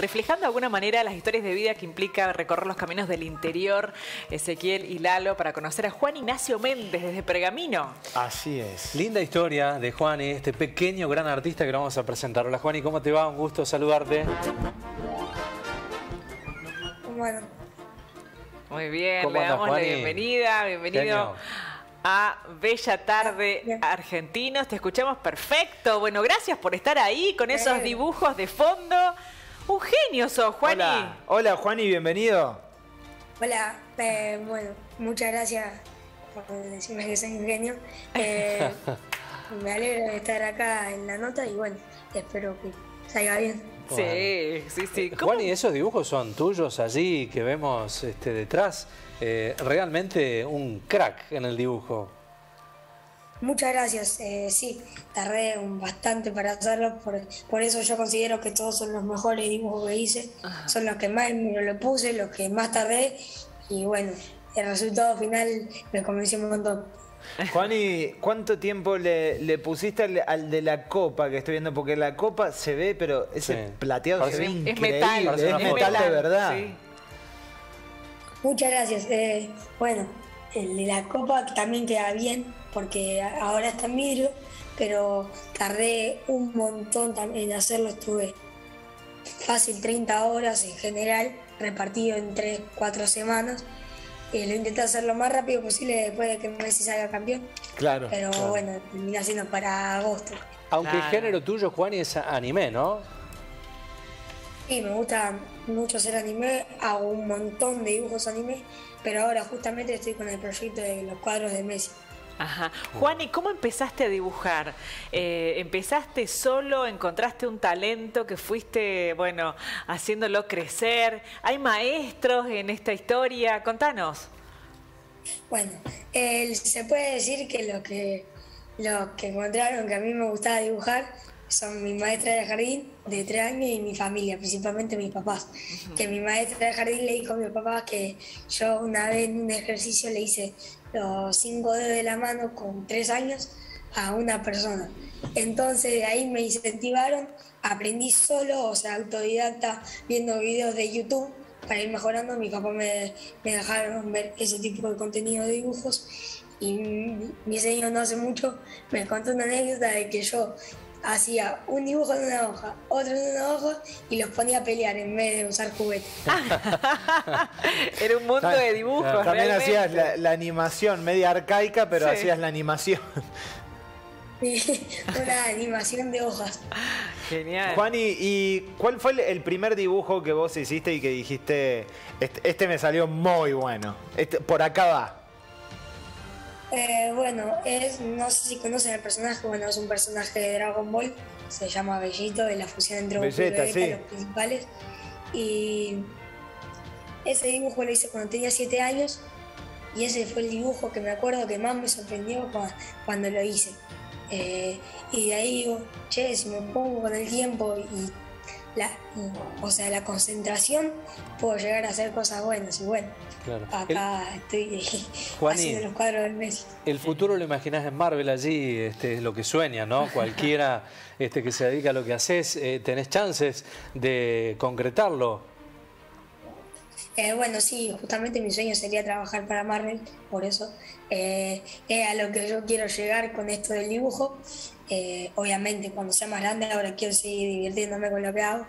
reflejando de alguna manera las historias de vida que implica recorrer los caminos del interior, Ezequiel y Lalo, para conocer a Juan Ignacio Méndez desde Pergamino. Así es. Linda historia de Juani, este pequeño gran artista que lo vamos a presentar. Hola Juani, ¿cómo te va? Un gusto saludarte. Bueno. Muy bien, ¿Cómo le andas, damos la Juani? bienvenida. Bienvenido a Bella Tarde Bien. Argentinos. Te escuchamos perfecto. Bueno, gracias por estar ahí con esos dibujos de fondo. Un genio sos, Juani. Hola, hola Juani, bienvenido. Hola, bueno, muchas gracias por decirme que soy un genio. Me alegro de estar acá en la nota y bueno, espero que salga bien. Sí, sí, sí. ¿Cómo? Juani, esos dibujos son tuyos allí que vemos detrás. Realmente un crack en el dibujo. Muchas gracias, sí, tardé bastante para hacerlo, por eso yo considero que todos son los mejores dibujos que hice, son los que más me lo puse, los que más tardé y bueno, el resultado final me convenció un montón. Juani, ¿cuánto tiempo le pusiste al de la copa que estoy viendo? Porque la copa se ve, pero ese Sí. plateado Parece- se ve Es increíble. metal, Parece una es foto. metal de verdad. Sí. Muchas gracias, bueno, el de la copa también queda bien porque ahora está en vidrio, pero tardé un montón en hacerlo, estuve fácil 30 horas en general, repartido en 3, 4 semanas. Lo intenté hacer lo más rápido posible después de que Messi salga campeón. Claro. Pero claro. bueno, terminé haciendo para agosto. Aunque el Claro. género tuyo, Juani, es anime, ¿no? Sí, me gusta mucho hacer anime, hago un montón de dibujos anime, pero ahora justamente estoy con el proyecto de los cuadros de Messi. Ajá. Juani, ¿cómo empezaste a dibujar? ¿Empezaste solo? ¿Encontraste un talento que fuiste, bueno, haciéndolo crecer? ¿Hay maestros en esta historia? Contanos. Bueno, se puede decir que lo que encontraron que a mí me gustaba dibujar son mi maestra de jardín de 3 años y mi familia, principalmente mis papás. Que mi maestra de jardín le dijo a mi papá que yo una vez en un ejercicio le hice los 5 dedos de la mano con 3 años a una persona. Entonces de ahí me incentivaron, aprendí solo, o sea, autodidacta, viendo videos de YouTube para ir mejorando. Mi papá me dejaron ver ese tipo de contenido de dibujos y mi señor no hace mucho me contó una anécdota de que yo hacía un dibujo en una hoja, otro en una hoja y los ponía a pelear en vez de usar juguetes. Era un mundo de dibujos. También realmente. hacías la animación media arcaica, pero Sí. hacías la animación. Una animación de hojas. Genial. Juani, ¿y cuál fue el primer dibujo que vos hiciste y que dijiste, este me salió muy bueno, por acá va? Bueno, no sé si conocen el personaje, bueno, es un personaje de Dragon Ball, se llama Bellito, de la fusión entre Goku y Vegeta, Vegeta, sí. los principales. Y ese dibujo lo hice cuando tenía 7 años y ese fue el dibujo que me acuerdo que más me sorprendió cuando lo hice. Y de ahí digo, che, si me pongo con el tiempo o sea, la concentración, puedo llegar a hacer cosas buenas. Y bueno, Claro. acá estoy Juani, haciendo los cuadros del Messi. El futuro lo imaginás en Marvel allí, es lo que sueña, ¿no? Cualquiera que se dedica a lo que haces, tenés chances de concretarlo. Bueno, sí, justamente mi sueño sería trabajar para Marvel, por eso es a lo que yo quiero llegar con esto del dibujo. Obviamente, cuando sea más grande, ahora quiero seguir divirtiéndome con lo que hago.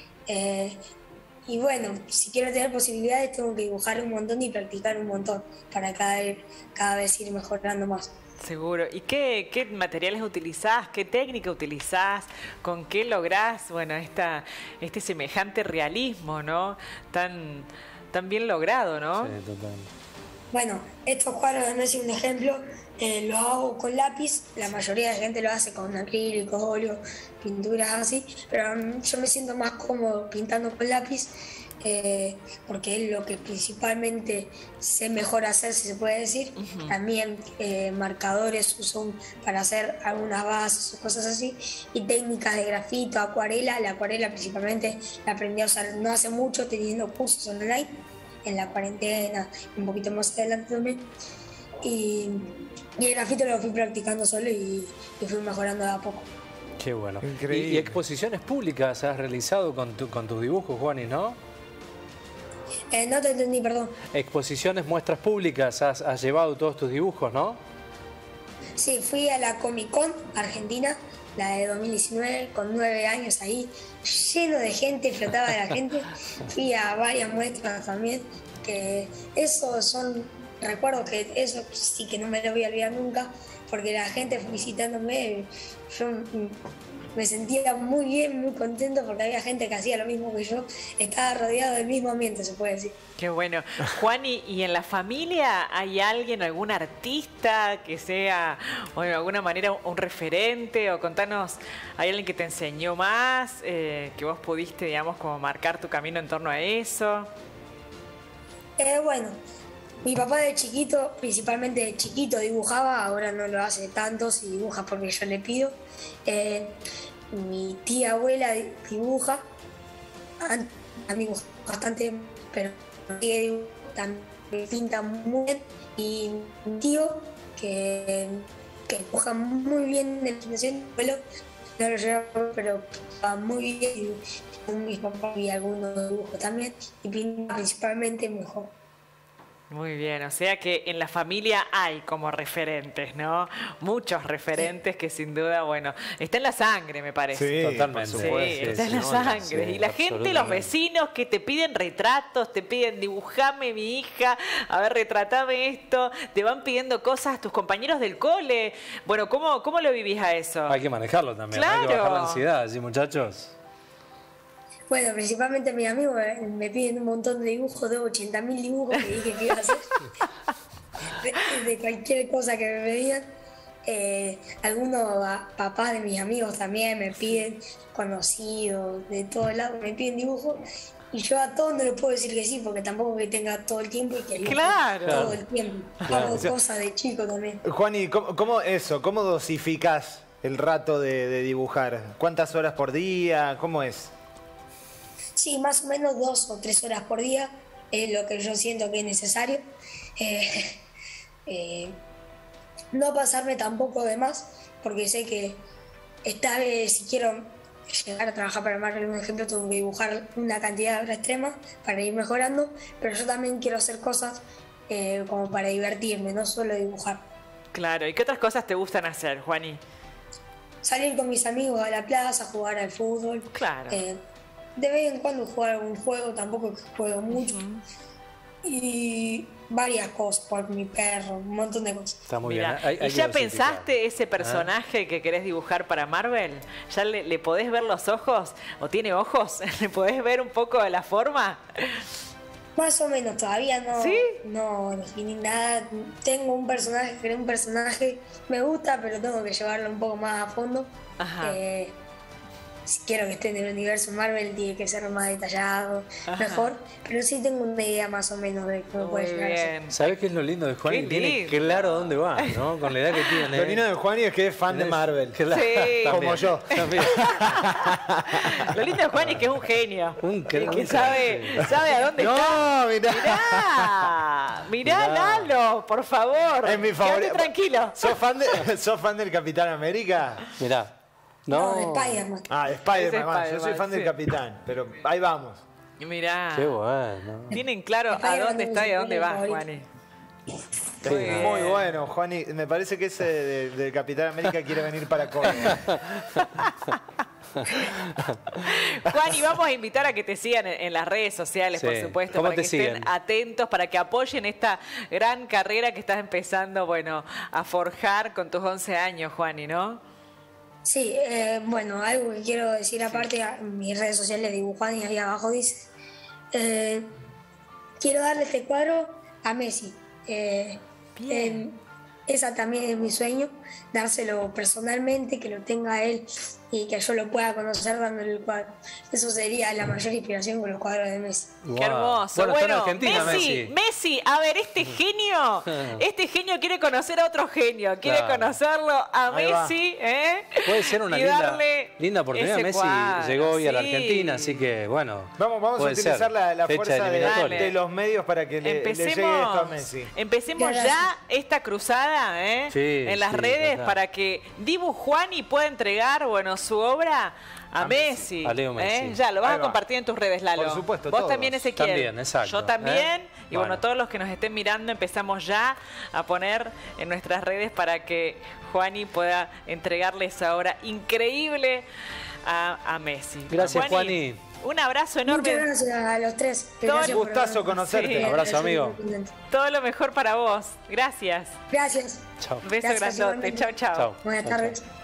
Y bueno, si quiero tener posibilidades, tengo que dibujar un montón y practicar un montón para cada vez ir mejorando más. Seguro. ¿Y qué materiales utilizás? ¿Qué técnica utilizás? ¿Con qué lográs, bueno, este semejante realismo, ¿no? Tan bien logrado, ¿no? Sí, total. Bueno, estos cuadros de Messi, un ejemplo, los hago con lápiz, la mayoría de gente lo hace con acrílicos, óleo, pinturas así, pero yo me siento más cómodo pintando con lápiz porque es lo que principalmente sé mejor hacer, si se puede decir. También marcadores uso para hacer algunas bases o cosas así, y técnicas de grafito, acuarela. La acuarela principalmente la aprendí a usar no hace mucho, teniendo cursos online en la cuarentena, un poquito más adelante también. Y el grafito lo fui practicando solo y fui mejorando de a poco. Qué bueno. Increíble. ¿Y exposiciones públicas has realizado con tus dibujos, Juani, no? No te entendí, perdón. Exposiciones, muestras públicas has llevado todos tus dibujos, ¿no? Sí, fui a la Comic Con Argentina, la de 2019, con 9 años ahí, lleno de gente, flotaba de la gente. Fui a varias muestras también, que esos son recuerdos que eso sí que no me lo voy a olvidar nunca, porque la gente visitándome, yo me sentía muy bien, muy contento, porque había gente que hacía lo mismo que yo, estaba rodeado del mismo ambiente, se puede decir. Qué bueno. Juan, ¿y en la familia hay alguien, algún artista que sea, o de alguna manera, un referente? O contanos, ¿hay alguien que te enseñó más, que vos pudiste, digamos, como marcar tu camino en torno a eso? Bueno, mi papá de chiquito, principalmente de chiquito, dibujaba, ahora no lo hace tanto, si dibuja porque yo le pido. Mi tía abuela dibuja, a mí bastante, pero también pinta muy bien. Y mi tío, que dibuja muy bien de la imaginación, abuelo, no lo lleva, pero va muy bien. Y mis papás y algunos dibujos también, y pinta principalmente mejor. Muy bien, o sea que en la familia hay como referentes, ¿no? Muchos referentes que sin duda, bueno, está en la sangre, me parece. Sí, Totalmente. por Sí, supuesto. está en la sangre. Sí, Y la gente, los vecinos que te piden retratos, te piden dibujame mi hija, a ver, retratame esto, te van pidiendo cosas tus compañeros del cole. Bueno, ¿cómo lo vivís a eso? Hay que manejarlo también, hay que Claro. bajar la ansiedad, ¿sí, muchachos? Bueno, principalmente mis amigos me piden un montón de dibujos, de 80.000 dibujos que dije que iba a hacer, de cualquier cosa que me pedían. Algunos papás de mis amigos también me piden, conocidos, de todos lados, me piden dibujos. Y yo a todos no les puedo decir que sí, porque tampoco que tenga todo el tiempo y que dibuje Claro. todo el tiempo. Hago cosas de chico también. Juani, ¿cómo dosificás el rato de dibujar? ¿Cuántas horas por día? ¿Cómo es? Sí, más o menos 2 o 3 horas por día es lo que yo siento que es necesario. No pasarme tampoco de más, porque sé que esta vez, si quiero llegar a trabajar para Marvel, un ejemplo, tengo que dibujar una cantidad de horas extrema para ir mejorando, pero yo también quiero hacer cosas como para divertirme, no solo dibujar. Claro, ¿y qué otras cosas te gustan hacer, Juani? Salir con mis amigos a la plaza, jugar al fútbol. Claro. De vez en cuando jugar algún juego, tampoco que juego mucho. Y varias cosas, por mi perro, un montón de cosas. Está muy Mirá, bien. Hay ¿y que ya dosificar. pensaste ese personaje que querés dibujar para Marvel? ¿Ya le podés ver los ojos? ¿O tiene ojos? ¿Le podés ver un poco de la forma? Más o menos, todavía no, ¿Sí? no definí nada. Tengo un personaje, creo un personaje, me gusta, pero tengo que llevarlo un poco más a fondo. Ajá. Si quiero que esté en el universo Marvel, tiene que ser más detallado, Ajá. mejor. Pero sí tengo una idea más o menos de cómo Muy puede llegar a ser. bien. ¿Sabés qué es lo lindo de Juani? Qué Tiene lindo. claro dónde va, ¿no? Con la edad que tiene. Lo lindo de Juani es que es fan de Marvel. Claro, Sí. también, Como yo. también. Lo lindo de Juan es que es un genio. Un que crack. sabe a dónde No, está. mirá. Mirá, Mirá. Lalo, por favor. Es mi Quédate favorito. tranquilo. ¿Sos fan del Capitán América? Mirá. No, No. de Spider-Man. Ah, de Spider-Man. Es Yo soy fan Spider-Man, del sí. Capitán, pero ahí vamos. Mirá. Qué bueno. Tienen claro a Spider-Man dónde es está y a mi dónde va, favorito. Juani. Es muy bueno, Juani. Me parece que ese del Capitán América quiere venir para Córdoba. Juan, y vamos a invitar a que te sigan en las redes sociales, Sí. por supuesto, ¿Cómo para te que estén siguen? atentos, para que apoyen esta gran carrera que estás empezando, bueno, a forjar con tus 11 años, Juani, ¿no? Sí, bueno, algo que quiero decir aparte, en mis redes sociales dibujan y ahí abajo dice, quiero darle este cuadro a Messi. Esa también es mi sueño, dárselo personalmente, que lo tenga él y que yo lo pueda conocer dándole el cuadro. Eso sería la mayor inspiración con los cuadros de Messi. Qué Wow. hermoso. Bueno, está en Argentina, Messi, a ver, este genio quiere conocer a otro genio, quiere Claro. conocerlo a Ahí va. Messi, ¿eh? Puede ser una Y linda, darle linda oportunidad. ese Messi cuadro, llegó hoy a la sí. Argentina, así que bueno. Vamos a puede utilizar ser. la Fecha fuerza eliminatoria. de los medios para que le llegue esto a Messi. Empecemos Gracias. ya esta cruzada, ¿eh? Sí, en las sí, redes total. para que Dibu Juani pueda entregar, bueno, su obra a Messi. A Leo Messi. Ya, lo vas Ahí a va. compartir en tus redes, Lalo. Por supuesto, Vos todos. también, Ezequiel. También, exacto. Yo también. Y bueno, Bueno. todos los que nos estén mirando empezamos ya a poner en nuestras redes para que Juani pueda entregarle esa obra increíble a Messi. Gracias, Juani. Un abrazo enorme. Muchas gracias a los tres. Todo Gracias el por gustazo vernos. conocerte. Sí. Abrazo, amigo. Todo lo mejor para vos. Gracias. Gracias. Chao. Beso Gracias, grandote. igualmente. Chau, chau. Chao. Buenas Chao, chao. tardes.